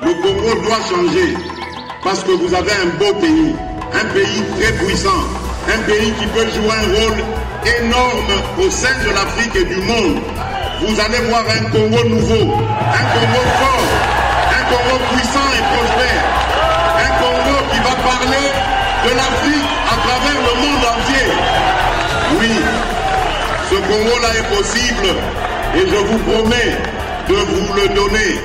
Le Congo doit changer parce que vous avez un beau pays, un pays très puissant, un pays qui peut jouer un rôle énorme au sein de l'Afrique et du monde. Vous allez voir un Congo nouveau, un Congo fort, un Congo puissant et prospère, un Congo qui va parler de l'Afrique à travers le monde entier. Oui, ce Congo-là est possible et je vous promets de vous le donner.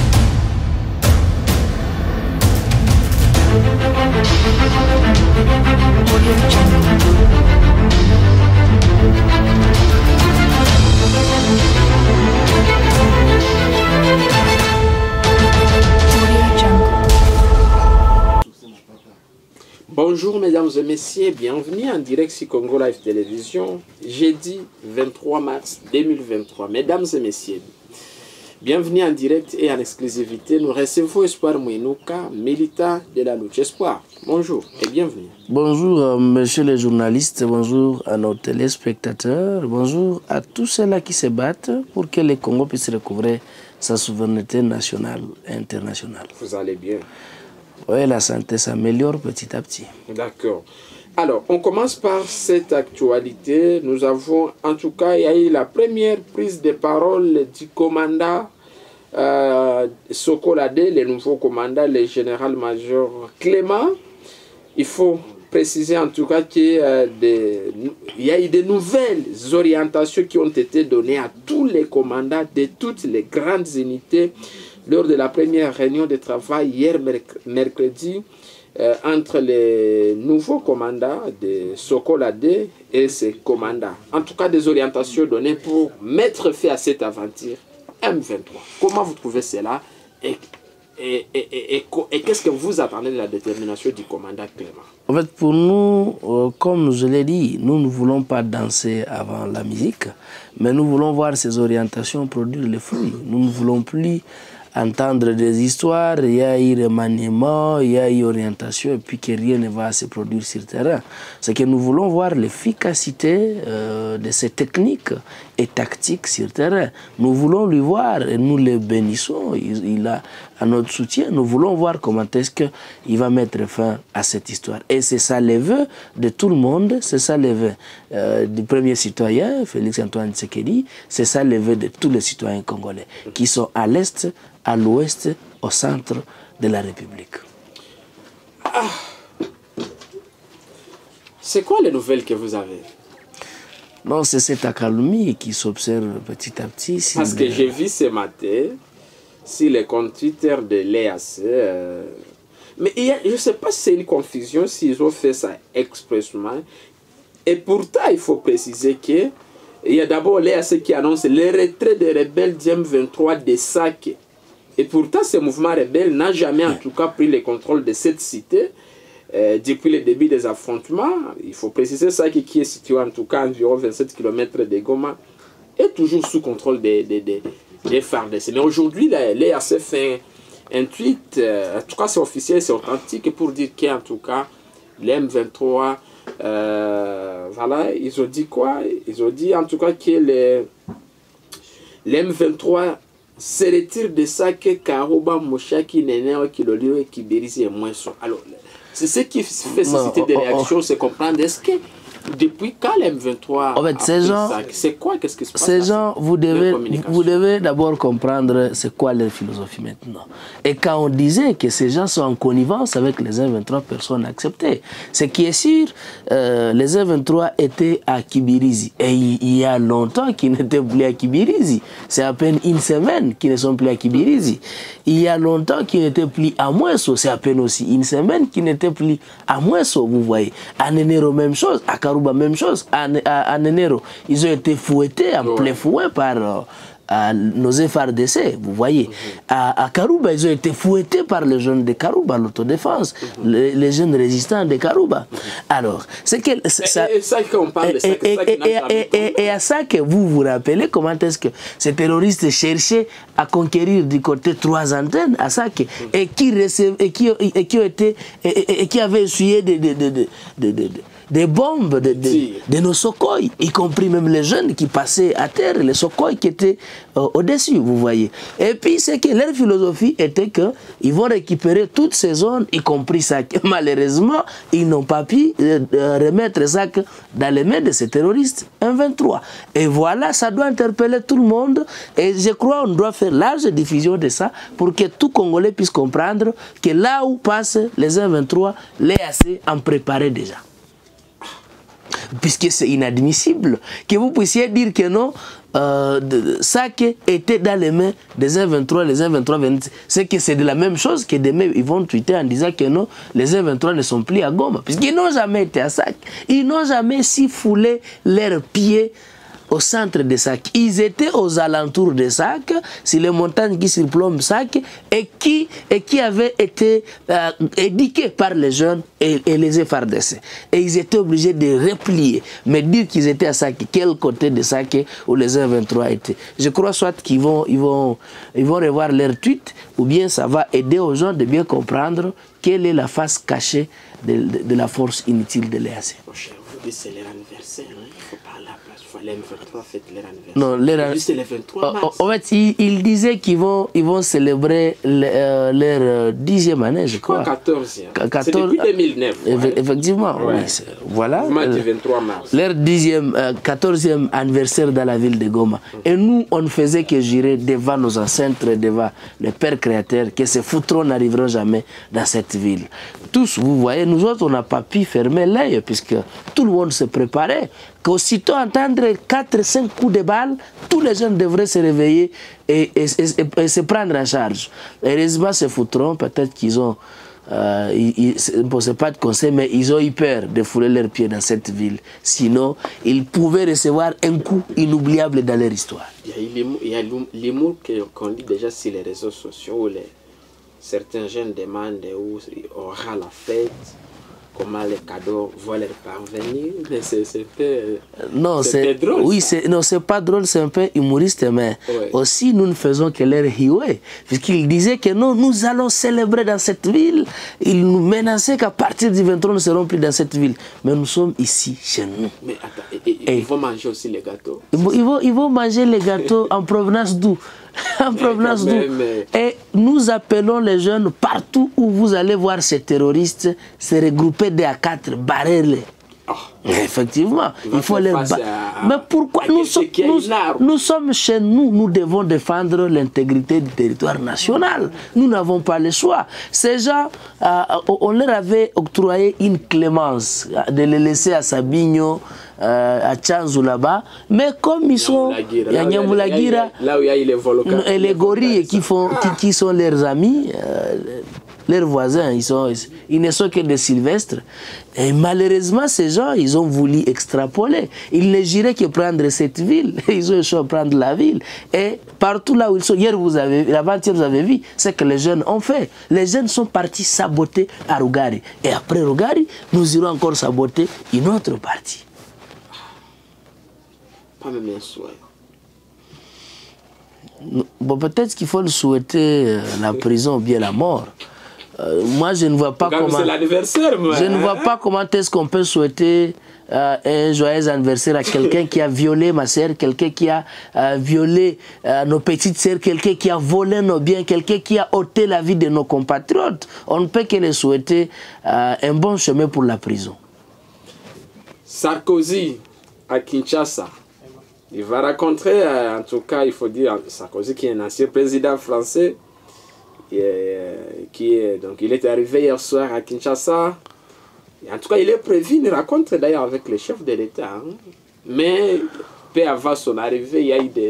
Bonjour mesdames et messieurs, bienvenue en direct sur Congo Live Télévision, jeudi 23 mars 2023. Mesdames et messieurs, bienvenue en direct et en exclusivité. Nous recevons Espoir Mouinouka, militant de la lutte. Espoir, bonjour et bienvenue. Bonjour messieurs les journalistes, bonjour à nos téléspectateurs, bonjour à tous ceux-là qui se battent pour que le Congo puisse recouvrer sa souveraineté nationale et internationale. Vous allez bien? Oui, la santé s'améliore petit à petit. D'accord. Alors, on commence par cette actualité. Nous avons, en tout cas, il y a eu la première prise de parole du commandant Sokolade, le nouveau commandant, le général-major Clément. Il faut préciser en tout cas qu'il y a eu de nouvelles orientations qui ont été données à tous les commandants de toutes les grandes unités lors de la première réunion de travail hier mercredi entre les nouveaux commandants de Sokolade et ses commandants. En tout cas, des orientations données pour mettre fin à cette aventure M23. Comment vous trouvez cela et qu'est-ce que vous attendez de la détermination du commandant Clément? En fait, pour nous, comme je l'ai dit, nous ne voulons pas danser avant la musique, mais nous voulons voir ces orientations produire les fruits. Nous ne voulons plus entendre des histoires, il y a eu remaniement, il y a eu orientation, et puis que rien ne va se produire sur le terrain. C'est que nous voulons voir l'efficacité de ces techniques et tactiques sur le terrain. Nous voulons lui voir et nous le bénissons. Il a à notre soutien. Nous voulons voir comment est-ce qu'il va mettre fin à cette histoire. Et c'est ça le vœu de tout le monde, c'est ça le vœu du premier citoyen, Félix-Antoine Tshisekedi, c'est ça le vœu de tous les citoyens congolais qui sont à l'est, à l'ouest, au centre de la République. Ah. C'est quoi les nouvelles que vous avez? Non, c'est cette accalmie qui s'observe petit à petit. Parce que j'ai vu ce matin, sur les comptes Twitter de l'EAC, mais je ne sais pas si c'est une confusion, s'ils ont fait ça expressément. Et pourtant, il faut préciser qu'il y a d'abord l'EAC qui annonce le retrait des rebelles du M23 de Sake. Et pourtant, ce mouvement rebelle n'a jamais, en tout cas, pris le contrôle de cette cité depuis le début des affrontements. Il faut préciser ça qui est situé, en tout cas, à environ 27 km de Goma, est toujours sous contrôle des FARDC. Mais aujourd'hui, l'EAC fait un tweet, en tout cas, c'est officiel, c'est authentique, pour dire qu'en tout cas, les M23, voilà, ils ont dit quoi? Ils ont dit, en tout cas, que les M23 se retire de ça que Karouba, Moshaki, Neneo, Kilolio et Kibirizi et Mouesso. Alors, c'est ce qui fait susciter des réactions, c'est comprendre est-ce que depuis quand les M23 en fait, ces gens, c'est quoi, qu'est-ce qui se passe? Ces gens, vous devez d'abord comprendre c'est quoi leur philosophie maintenant. Et quand on disait que ces gens sont en connivence avec les M23, personne n'a accepté. Ce qui est sûr, les M23 étaient à Kibirizi. Et il y a longtemps qu'ils n'étaient plus à Kibirizi. C'est à peine une semaine qu'ils ne sont plus à Kibirizi. Il y a longtemps qu'ils n'étaient plus à Mouesso. C'est à peine aussi une semaine qu'ils n'étaient plus à Mouesso, vous voyez. À Nenero, même chose. À Karouba, même chose. À Nenero, ils ont été fouettés en plein fouet par nos FARDC, vous voyez. À Karouba, ils ont été fouettés par les jeunes de Karouba, l'autodéfense, les jeunes résistants de Karouba. Alors, c'est que et à ça que vous vous rappelez comment est-ce que ces terroristes cherchaient à conquérir du côté 3 antennes à Sake et qui avaient essuyé des bombes de nos Sukhoi, y compris même les jeunes qui passaient à terre, les Sukhoi qui étaient au-dessus, vous voyez. Et puis, c'est que leur philosophie était qu'ils vont récupérer toutes ces zones, y compris ça. Malheureusement, ils n'ont pas pu remettre ça dans les mains de ces terroristes M23. Et voilà, ça doit interpeller tout le monde. Et je crois qu'on doit faire large diffusion de ça pour que tout Congolais puisse comprendre que là où passent les M23, les AC en préparaient déjà. Puisque c'est inadmissible que vous puissiez dire que non, ça qui était dans les mains des M23, les M23, c'est que c'est de la même chose que demain ils vont tweeter en disant que non, les M23 ne sont plus à Goma. Puisqu'ils n'ont jamais été à Sac. Ils n'ont jamais si foulé leurs pieds au centre de Sac. Ils étaient aux alentours de Sac, sur les montagnes qui surplombent Sac, et qui avaient été éduqués par les jeunes et les FARDC. Et ils étaient obligés de replier. Mais dire qu'ils étaient à Sac, quel côté de Sac où les M23 étaient. Je crois soit qu'ils vont revoir leur tweet, ou bien ça va aider aux gens de bien comprendre quelle est la face cachée de la force inutile de l'EAC. C'est leur anniversaire, hein? Il faut pas la place. Les M23 fêtent leur anniversaire. Non, c'est le 23 mars. En fait, ils disaient qu'ils vont célébrer leur 10e année, je crois. 14e. C'est depuis 2009. Effectivement, ouais. Oui. Voilà. Du 23 mars. Leur 14e anniversaire dans la ville de Goma. Et nous, on ne faisait que jurer devant nos ancêtres, devant les pères créateurs, que ces foutrons n'arriveront jamais dans cette ville. Tous, vous voyez, nous autres, on n'a pas pu fermer l'œil, puisque tout le monde se préparait. Qu'aussitôt entendre 4-5 coups de balle, tous les jeunes devraient se réveiller et se prendre en charge. Heureusement, ces foutrons, peut-être qu'ils ont... c'est pas de conseil, mais ils ont eu peur de fouler leurs pieds dans cette ville. Sinon, ils pouvaient recevoir un coup inoubliable dans leur histoire. Il y a l'humour qu'on lit déjà sur les réseaux sociaux où certains jeunes demandent où aura la fête, comment les cadeaux vont leur parvenir. Mais c'est un peu... Non, c'est drôle. Oui, c'est pas drôle, c'est un peu humoriste, mais aussi nous ne faisons que leur hiouer. Puisqu'ils disaient que non, nous allons célébrer dans cette ville. Ils nous menaçaient qu'à partir du 23, nous ne serons plus dans cette ville. Mais nous sommes ici, chez nous. Mais attends, ils vont manger aussi les gâteaux? Ils vont manger les gâteaux en provenance d'où? En provenance d'où? Et nous appelons les jeunes partout où vous allez voir ces terroristes se regrouper des A4, barrer-les. Oh. Effectivement, il faut les battre. Mais pourquoi nous sommes chez nous, nous devons défendre l'intégrité du territoire national. Nous n'avons pas le choix. Ces gens, on leur avait octroyé une clémence de les laisser à Sabinho, à Tchanzou là-bas, mais comme ils sont à Nyamulagira, là où il y a les volcans et les gorilles qui sont leurs amis, leurs voisins, ils ne sont que des sylvestres. Et malheureusement, ces gens, ils ont voulu extrapoler. Ils ne juraient que prendre cette ville. Ils ont échoué à prendre la ville. Et partout là où ils sont, avant-hier, vous avez vu ce que les jeunes ont fait. Les jeunes sont partis saboter à Rugari. Et après Rugari, nous irons encore saboter une autre partie. Pas même un souhait. Bon, peut-être qu'il faut le souhaiter la prison ou bien la mort. Moi, je ne vois pas comment. C'est l'anniversaire, moi. Je ne vois pas comment est-ce qu'on peut souhaiter un joyeux anniversaire à quelqu'un qui a violé ma sœur, quelqu'un qui a violé nos petites sœurs, quelqu'un qui a volé nos biens, quelqu'un qui a ôté la vie de nos compatriotes. On ne peut que les souhaiter un bon chemin pour la prison. Sarkozy à Kinshasa. Il va rencontrer, en tout cas, il faut dire, Sarkozy qui est un ancien président français. Donc il est arrivé hier soir à Kinshasa. Et en tout cas, il est prévu une rencontre d'ailleurs avec le chef de l'État. Hein. Mais peu avant son arrivée, il y a eu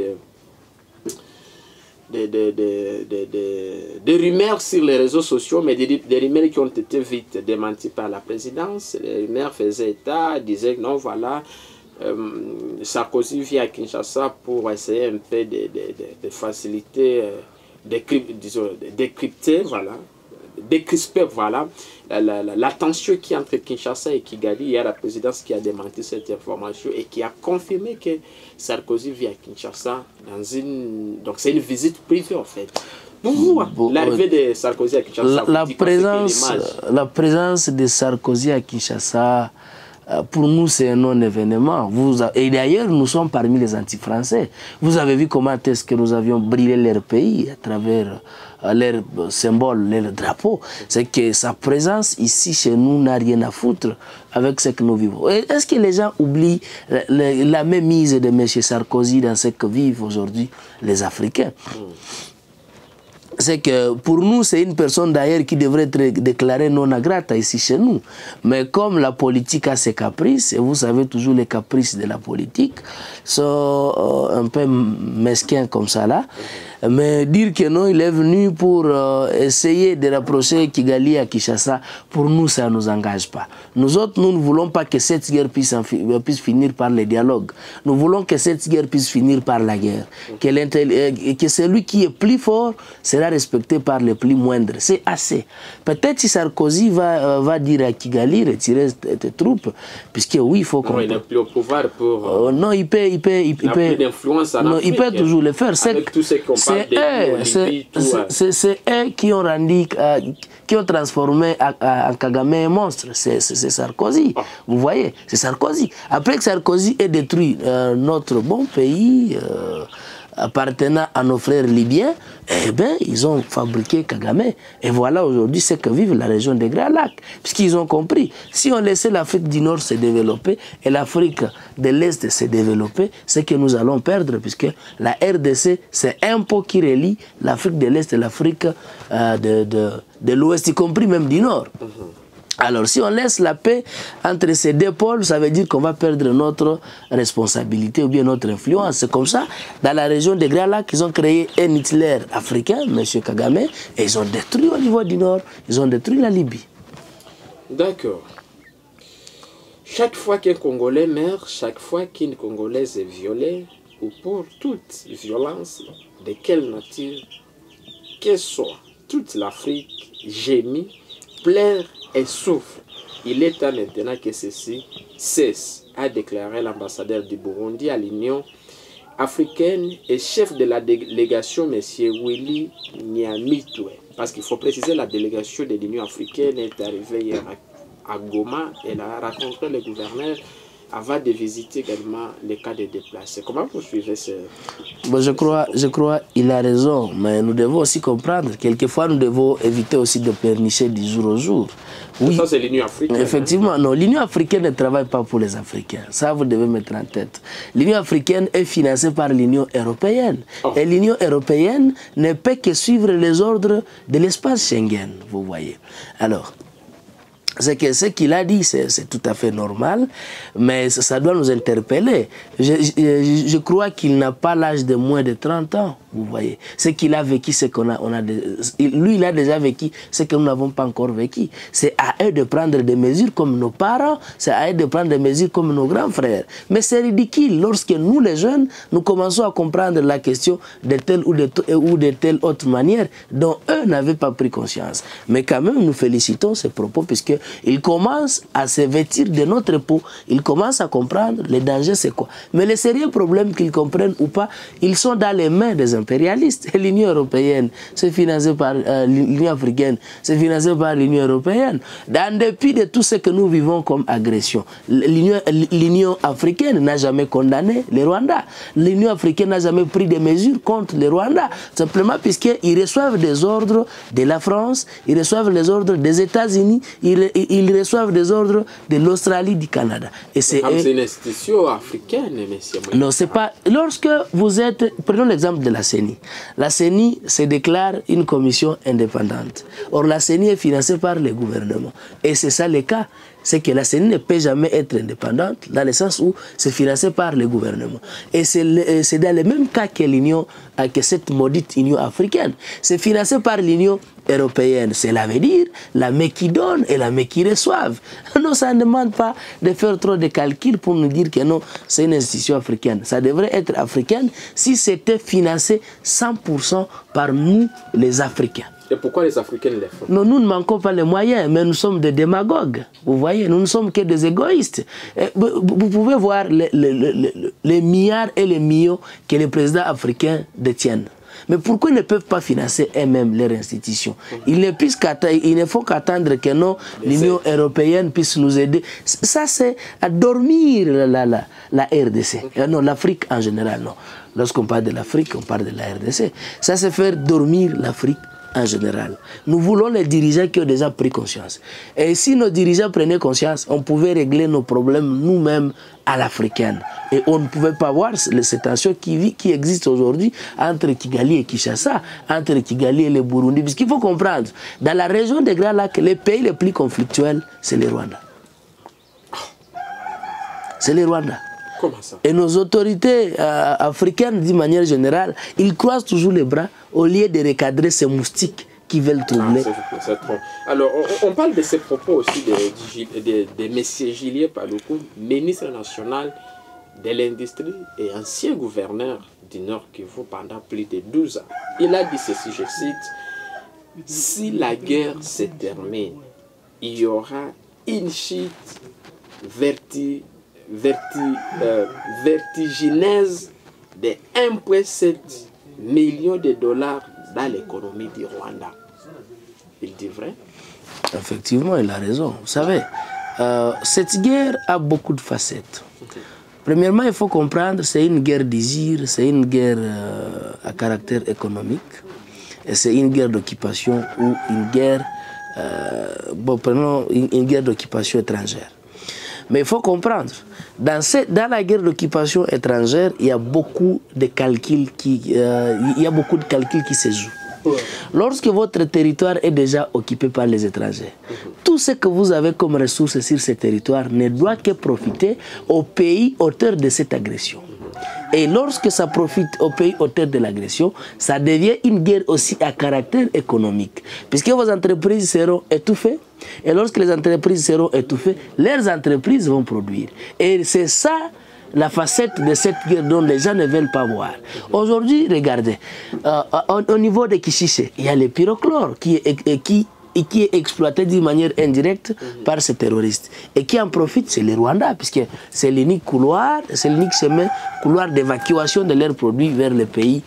des rumeurs sur les réseaux sociaux, mais des rumeurs qui ont été vite démenties par la présidence. Les rumeurs faisaient état, disaient que non, voilà, Sarkozy vient à Kinshasa pour essayer un peu de faciliter, décrypter, voilà, décrisper, voilà, la tension qui est entre Kinshasa et Kigali. Il y a la présidence qui a démenti cette information et qui a confirmé que Sarkozy vient à Kinshasa dans une... Donc c'est une visite privée en fait. L'arrivée de Sarkozy à Kinshasa, la présence de Sarkozy à Kinshasa pour nous, c'est un non-événement. Et d'ailleurs, nous sommes parmi les anti-français. Vous avez vu comment est-ce que nous avions brillé leur pays à travers leurs symboles, leurs drapeaux. C'est que sa présence ici, chez nous, n'a rien à foutre avec ce que nous vivons. Est-ce que les gens oublient la même mise de M. Sarkozy dans ce que vivent aujourd'hui les Africains? C'est que pour nous, c'est une personne d'ailleurs qui devrait être déclarée non grata ici chez nous. Mais comme la politique a ses caprices, et vous savez toujours les caprices de la politique, sont un peu mesquins comme ça là. Mais dire que non, il est venu pour essayer de rapprocher Kigali à Kinshasa, pour nous, ça ne nous engage pas. Nous autres, nous ne voulons pas que cette guerre puisse finir par le dialogue. Nous voulons que cette guerre puisse finir par la guerre. Que celui qui est plus fort sera respecté par les plus moindres. C'est assez. Peut-être si Sarkozy va dire à Kigali, retirer tes troupes, puisque oui, il faut qu'on... Non, il n'a plus au pouvoir pour... non, il peut... Il n'a plus d'influence en Afrique. Il peut toujours le faire. Avec tout ce qu'on parle c'est eux qui ont rendu, qui ont transformé en Kagame un monstre. C'est Sarkozy. Vous voyez, c'est Sarkozy. Après que Sarkozy ait détruit notre bon pays appartenant à nos frères libyens, eh bien, ils ont fabriqué Kagame. Et voilà aujourd'hui ce que vive la région des Grands Lacs. Puisqu'ils ont compris, si on laissait l'Afrique du Nord se développer et l'Afrique de l'Est se développer, c'est que nous allons perdre, puisque la RDC, c'est un pont qui relie l'Afrique de l'Est et l'Afrique de l'Ouest, y compris même du Nord. Alors, si on laisse la paix entre ces deux pôles, ça veut dire qu'on va perdre notre responsabilité ou bien notre influence. C'est comme ça, dans la région des Grands Lacs, ils ont créé un Hitler africain, M. Kagame, et ils ont détruit au niveau du Nord, ils ont détruit la Libye. D'accord. Chaque fois qu'un Congolais meurt, chaque fois qu'une Congolaise est violée, ou pour toute violence, de quelle nature qu'elle soit, toute l'Afrique gémit, pleure et souffre. Il est temps maintenant que ceci cesse, a déclaré l'ambassadeur du Burundi à l'Union africaine et chef de la délégation, M. Willy Nyamitwe. Parce qu'il faut préciser, la délégation de l'Union africaine est arrivée hier à Goma. Elle a rencontré le gouverneur avant de visiter également les cas de déplacés. Comment vous suivez ce... Bon, je crois il a raison, mais nous devons aussi comprendre, quelquefois nous devons éviter aussi de pleurnicher du jour au jour. Oui, ça c'est l'Union africaine. Effectivement, hein? Non, l'Union africaine ne travaille pas pour les Africains. Ça, vous devez mettre en tête. L'Union africaine est financée par l'Union européenne. Et l'Union européenne ne peut que suivre les ordres de l'espace Schengen, vous voyez. Alors, c'est que ce qu'il a dit, c'est tout à fait normal, mais ça doit nous interpeller. Je crois qu'il n'a pas l'âge de moins de 30 ans, vous voyez. Ce qu'il a vécu, c'est qu'on a lui, il a déjà vécu ce que nous n'avons pas encore vécu. C'est à eux de prendre des mesures comme nos parents, c'est à eux de prendre des mesures comme nos grands frères. Mais c'est ridicule lorsque nous, les jeunes, nous commençons à comprendre la question de telle ou de telle autre manière dont eux n'avaient pas pris conscience. Mais quand même, nous félicitons ces propos puisque ils commencent à se vêtir de notre peau, ils commencent à comprendre les dangers, c'est quoi. Mais les sérieux problèmes qu'ils comprennent ou pas, ils sont dans les mains des impérialistes. L'Union européenne, c'est financé par l'Union africaine, c'est financé par l'Union européenne. En dépit de tout ce que nous vivons comme agression, l'Union africaine n'a jamais condamné le Rwanda. L'Union africaine n'a jamais pris des mesures contre le Rwanda. Simplement puisqu'ils reçoivent des ordres de la France, ils reçoivent les ordres des États-Unis, ils reçoivent des ordres de l'Australie, du Canada. Et c'est une institution africaine, monsieur. Non, c'est pas. Lorsque vous êtes. Prenons l'exemple de la CENI. La CENI se déclare une commission indépendante. Or, la CENI est financée par le gouvernement. Et c'est ça le cas. C'est que la CENI ne peut jamais être indépendante, dans le sens où c'est financé par le gouvernement. Et c'est dans le même cas que l'Union, que cette maudite Union africaine. C'est financé par l'Union européenne. Cela veut dire la main qui donne et la main qui reçoive. Non, ça ne demande pas de faire trop de calculs pour nous dire que non, c'est une institution africaine. Ça devrait être africaine si c'était financé 100% par nous, les Africains. Et pourquoi les Africains le font? Non, nous ne manquons pas les moyens, mais nous sommes des démagogues. Vous voyez, nous ne sommes que des égoïstes. Et vous pouvez voir les milliards et les millions que les présidents africains détiennent. Mais pourquoi ils ne peuvent pas financer eux-mêmes leurs institutions? Il ne faut qu'attendre que l'Union européenne puisse nous aider. Ça, c'est à dormir la RDC. Non, l'Afrique en général, non. Lorsqu'on parle de l'Afrique, on parle de la RDC. Ça, c'est faire dormir l'Afrique en général. Nous voulons les dirigeants qui ont déjà pris conscience. Et si nos dirigeants prenaient conscience, on pouvait régler nos problèmes nous-mêmes à l'africaine. Et on ne pouvait pas voir ces tensions qui existent aujourd'hui entre Kigali et Kinshasa, entre Kigali et le Burundi. Parce qu'il faut comprendre, dans la région des Grands Lacs, les pays les plus conflictuels, c'est le Rwanda. C'est le Rwanda. Comment ça? Et nos autorités africaines, d'une manière générale, ils croisent toujours les bras au lieu de recadrer ces moustiques qui veulent troubler. C'est trop. Alors, on parle de ces propos aussi de M. Gillier Paluku, ministre national de l'industrie et ancien gouverneur du Nord Kivu pendant plus de 12 ans. Il a dit ceci, je cite, « Si la guerre se termine, il y aura une chute vertigineuse de 1,7 million de dollars dans l'économie du Rwanda. » Il dit vrai? Effectivement, il a raison. Vous savez, cette guerre a beaucoup de facettes. Premièrement, il faut comprendre, c'est une guerre d'usure, c'est une guerre à caractère économique, et c'est une guerre d'occupation ou une guerre, prenons une guerre d'occupation étrangère. Mais il faut comprendre, dans la guerre d'occupation étrangère, il y a beaucoup de calculs qui se jouent. Lorsque votre territoire est déjà occupé par les étrangers, tout ce que vous avez comme ressources sur ce territoire ne doit que profiter aux pays auteurs de cette agression. Et lorsque ça profite aux pays auteurs de l'agression, ça devient une guerre aussi à caractère économique. Puisque vos entreprises seront étouffées, et lorsque les entreprises seront étouffées, leurs entreprises vont produire. Et c'est ça la facette de cette guerre dont les gens ne veulent pas voir. Aujourd'hui, regardez, au niveau de Kishishe, il y a le pyrochlore qui est exploité d'une manière indirecte par ces terroristes. Et qui en profite, c'est le Rwanda, puisque c'est l'unique couloir, c'est l'unique couloir d'évacuation de leurs produits vers les pays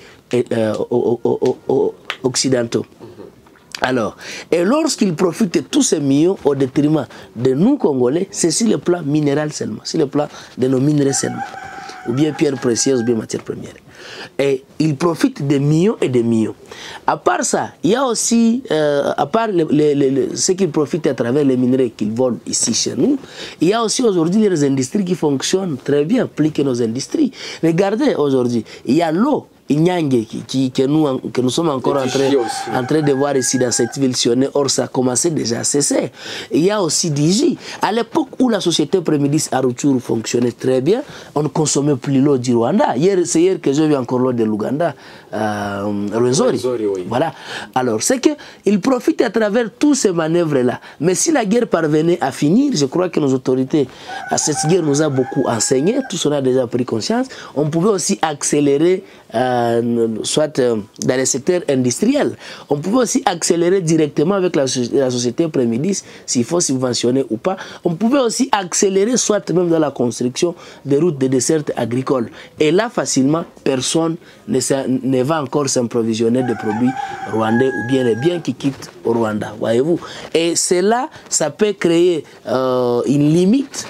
occidentaux. Alors, et lorsqu'ils profitent de tous ces millions au détriment de nous Congolais, c'est sur le plan minéral seulement, sur le plan de nos minerais seulement, ou bien pierres précieuses, ou bien matières premières. Et ils profitent de millions et de millions. À part ça, il y a aussi, à part ce qu'ils profitent à travers les minerais qu'ils volent ici chez nous, il y a aussi aujourd'hui des industries qui fonctionnent très bien, plus que nos industries. Regardez aujourd'hui, il y a l'eau. Inyange, que nous sommes encore en train de voir ici dans cette ville sillonnée, or ça a commencé déjà à cesser. Il y a aussi Diji. À l'époque où la société Prémidis à Rutshuru fonctionnait très bien, on ne consommait plus l'eau du Rwanda. C'est hier que j'ai vu encore l'eau de l'Ouganda, Rwenzori. Oui. Voilà. Alors, c'est qu'ils profitent à travers tous ces manœuvres-là. Mais si la guerre parvenait à finir, je crois que nos autorités à cette guerre nous a beaucoup enseigné, tous on a déjà pris conscience, on pouvait aussi accélérer soit dans les secteurs industriels. On pouvait aussi accélérer directement avec la société Prémidis, s'il faut subventionner ou pas. On pouvait aussi accélérer soit même dans la construction des routes de dessertes agricoles. Et là, facilement, personne ne va encore s'approvisionner de produits rwandais ou bien les biens qui quittent au Rwanda, voyez-vous. Et cela, ça peut créer une limite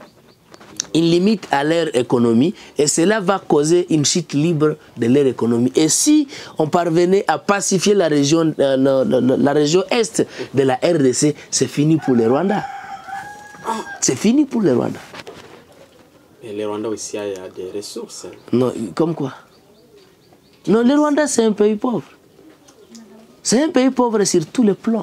à leur économie, et cela va causer une chute libre de leur économie. Et si on parvenait à pacifier la région est de la RDC, c'est fini pour le Rwanda. C'est fini pour le Rwanda. Mais le Rwanda aussi a des ressources. Non, comme quoi? Non, le Rwanda c'est un pays pauvre. C'est un pays pauvre sur tous les plans.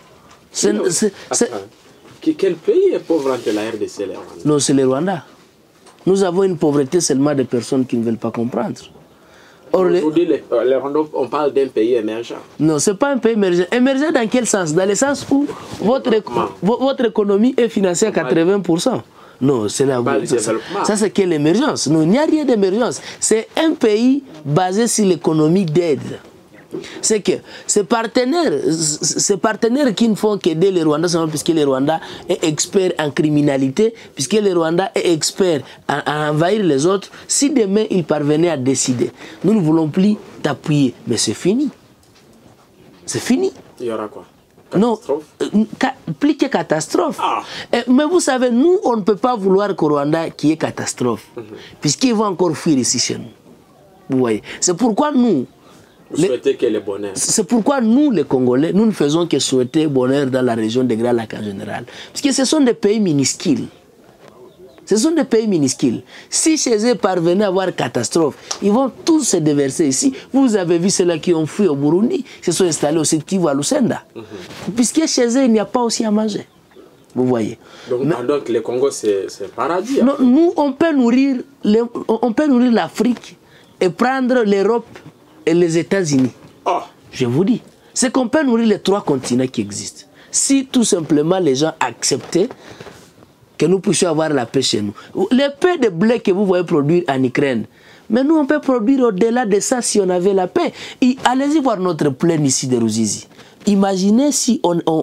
Quel pays est pauvre entre la RDC et le Rwanda? Non, c'est le Rwanda. Nous avons une pauvreté seulement de personnes qui ne veulent pas comprendre. Aujourd'hui, le Rwanda, on parle d'un pays émergent. Non, ce n'est pas un pays émergent. Émergent dans quel sens? Dans le sens où votre économie est financée à 80%. Non, c'est la ça c'est quelle émergence? Non, il n'y a rien d'émergence. C'est un pays basé sur l'économie d'aide. C'est que ces partenaires qui ne font qu'aider les Rwandais, puisque le Rwanda est expert en criminalité, puisque le Rwanda est expert à envahir les autres, si demain ils parvenaient à décider, nous ne voulons plus t'appuyer. Mais c'est fini. C'est fini. Il y aura quoi? Catastrophe? Non, plus que catastrophe. Ah. Mais vous savez, nous, on ne peut pas vouloir qu'au Rwanda qu'il y ait catastrophe. Puisqu'ils vont encore fuir ici chez nous. Vous voyez. C'est pourquoi nous... Vous souhaitez que le bonheur. C'est pourquoi nous, les Congolais, nous ne faisons que souhaiter bonheur dans la région de Grand Lac en général. Parce que ce sont des pays minuscules. Ce sont des pays minuscules. Si chez eux parvenaient à avoir catastrophe, ils vont tous se déverser ici. Vous avez vu ceux-là qui ont fui au Burundi, se sont installés au Sud Kivu à Lusenda. Puisque chez eux, il n'y a pas aussi à manger. Vous voyez. Donc le Congo, c'est paradis. Non, nous, on peut nourrir l'Afrique et prendre l'Europe et les États-Unis. Oh. Je vous dis. C'est qu'on peut nourrir les 3 continents qui existent. Si tout simplement les gens acceptaient que nous puissions avoir la paix chez nous. Les peu de blé que vous voyez produire en Ukraine, mais nous on peut produire au-delà de ça si on avait la paix. Allez-y voir notre plaine ici de Ruzizi. Imaginez si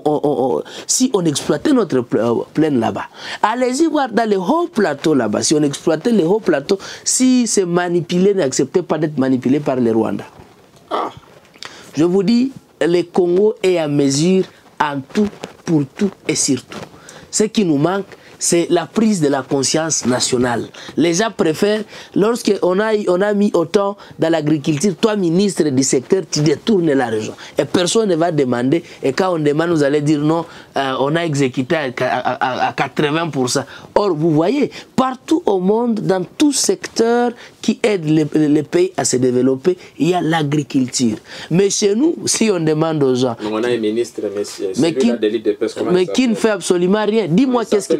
on exploitait notre plaine là-bas. Allez-y voir dans les hauts plateaux là-bas. Si on exploitait les hauts plateaux, si ces manipulés n'acceptaient pas d'être manipulés par les Rwandais. Ah. Je vous dis, le Congo est à mesure en tout, pour tout et surtout. Ce qui nous manque, c'est la prise de la conscience nationale. Les gens préfèrent, lorsqu'on a mis autant dans l'agriculture, toi ministre du secteur, tu détournes l'argent. Et personne ne va demander. Et quand on demande, vous allez dire non, on a exécuté à 80%. Or, vous voyez, partout au monde, dans tout secteur qui aide les pays à se développer, il y a l'agriculture. Mais chez nous, si on demande aux gens... On a un ministre, mais qui ne fait absolument rien. Dis-moi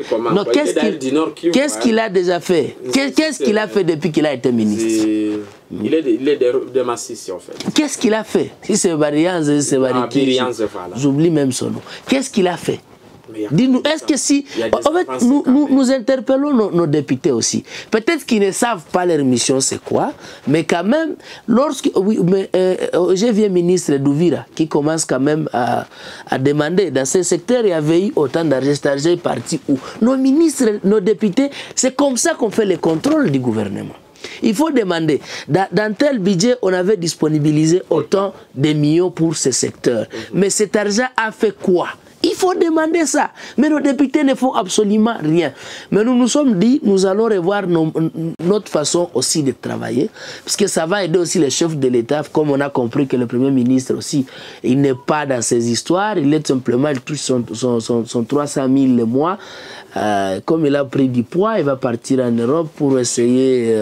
qu'est-ce qu'il a déjà fait? Qu'est-ce qu'il a fait depuis qu'il a été ministre? Il est de Massissi en fait. Qu'est-ce qu'il a fait? Si c'est Barianze, c'est Bariki. J'oublie même son nom. Qu'est-ce qu'il a fait? Dis-nous, est-ce que si... En fait, nous interpellons nos députés aussi. Peut-être qu'ils ne savent pas leur mission, c'est quoi, mais quand même, lorsque... Oui, mais j'ai vu un ministre d'Ouvira qui commence quand même à demander, dans ce secteur, il y avait eu autant d'argent, cet argent est parti où? Nos ministres, nos députés, c'est comme ça qu'on fait le contrôle du gouvernement. Il faut demander, dans tel budget, on avait disponibilisé autant de millions pour ce secteur. Mais cet argent a fait quoi? Il faut demander ça. Mais nos députés ne font absolument rien. Mais nous nous sommes dit, nous allons revoir notre façon aussi de travailler. Parce que ça va aider aussi les chefs de l'État. Comme on a compris que le Premier ministre aussi, il n'est pas dans ces histoires. Il est simplement, il touche son 300 000 le mois. Comme il a pris du poids, il va partir en Europe pour essayer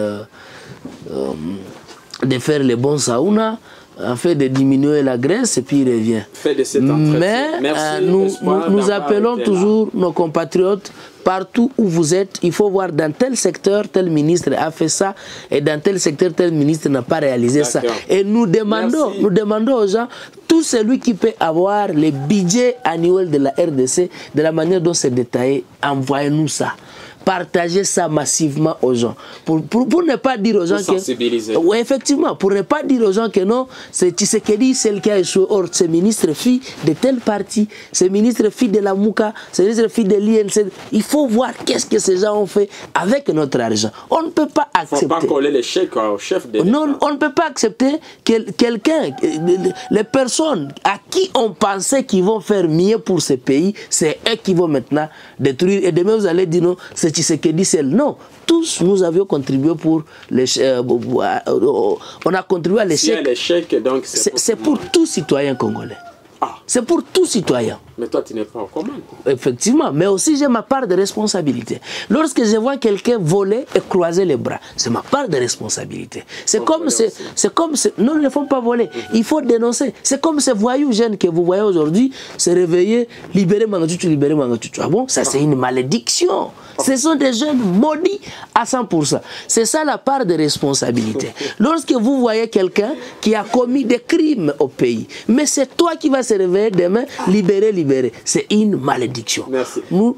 de faire les bons saunas. En fait de diminuer la graisse et puis il revient. Mais nous appelons toujours nos compatriotes partout où vous êtes. Il faut voir dans tel secteur, tel ministre a fait ça et dans tel secteur, tel ministre n'a pas réalisé ça. Et nous demandons aux gens, tout celui qui peut avoir le budget annuel de la RDC, de la manière dont c'est détaillé, envoyez-nous ça. Partagez ça massivement aux gens. Pour ne pas dire aux gens que... Oui, effectivement, pour ne pas dire aux gens que non, c'est Tshisekedi, celle qui a échoué. Or, ce ministre fille de tel parti, ce ministre fille de la Mouka, ce ministre fille de l'INC. Il faut voir qu'est-ce que ces gens ont fait avec notre argent. On ne peut pas accepter... Il ne faut pas coller les chèques au chef de l'État. Non, on ne peut pas accepter que quelqu'un, les personnes à qui on pensait qu'ils vont faire mieux pour ce pays, c'est eux qui vont maintenant détruire. Et demain, vous allez dire non, c'est Tshisekedi seul. Non, tous nous avions contribué pour les on a contribué à l'échec. C'est pour tout citoyen congolais. Ah. C'est pour tout citoyen. Mais toi, tu n'es pas en commande. Effectivement, mais aussi j'ai ma part de responsabilité. Lorsque je vois quelqu'un voler et croiser les bras, c'est ma part de responsabilité. C'est comme non, ils ne font pas voler. Il faut dénoncer. C'est comme ces voyous jeunes que vous voyez aujourd'hui se réveiller, libérer Mangatutu, libérer Mangatutu. Ah bon, ça c'est une malédiction. Ce sont des jeunes maudits à 100%. C'est ça la part de responsabilité. Lorsque vous voyez quelqu'un qui a commis des crimes au pays, mais c'est toi qui vas se réveiller demain, libérer. C'est une malédiction. Merci.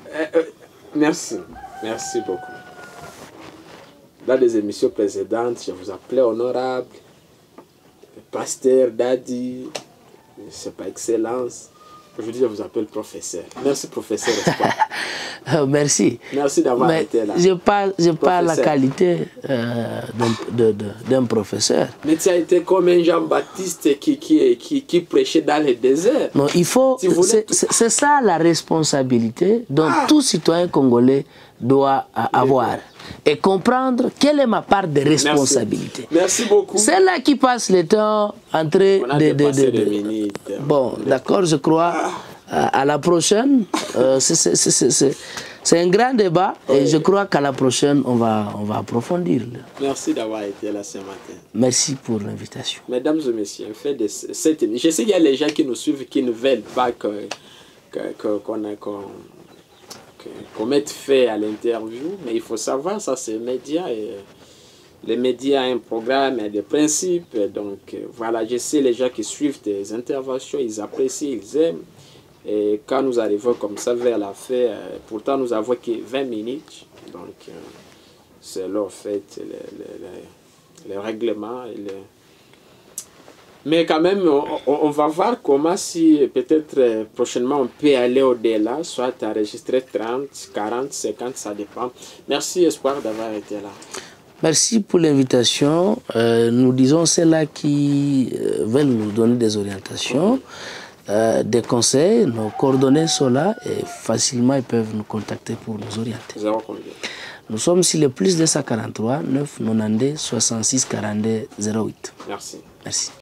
Merci beaucoup. Dans les émissions précédentes, je vous appelais honorable, pasteur, daddy, je ne sais pas, excellence. Aujourd'hui, je vous appelle professeur. Merci, professeur Espoir. Merci. Merci d'avoir été là. Je n'ai pas la qualité d'un professeur. Mais tu as été comme un Jean-Baptiste qui prêchait dans le désert. Non, il faut. C'est ça la responsabilité dont tout citoyen congolais doit avoir. Et comprendre quelle est ma part de responsabilité. Merci beaucoup. C'est là qui passe le temps en train de... Bon, d'accord, je crois. À la prochaine. C'est un grand débat et je crois qu'à la prochaine, on va approfondir. Merci d'avoir été là ce matin. Merci pour l'invitation. Mesdames et messieurs, je sais qu'il y a les gens qui nous suivent qui ne veulent pas qu'on mette fait à l'interview, mais il faut savoir, ça c'est les médias. Et les médias ont un programme et des principes. Donc voilà, je sais les gens qui suivent tes interventions, ils apprécient, ils aiment. Et quand nous arrivons comme ça vers la fin, pourtant nous avons que 20 minutes. Donc c'est là en fait les règlements. Mais quand même, on va voir comment si peut-être prochainement on peut aller au-delà, soit enregistrer 30, 40, 50, ça dépend. Merci Espoir d'avoir été là. Merci pour l'invitation. Nous disons ceux-là qui veulent nous donner des orientations, des conseils. Nos coordonnées sont là et facilement ils peuvent nous contacter pour nous orienter. Nous sommes sur le plus 243 9 92 66 42 08. Merci. Merci.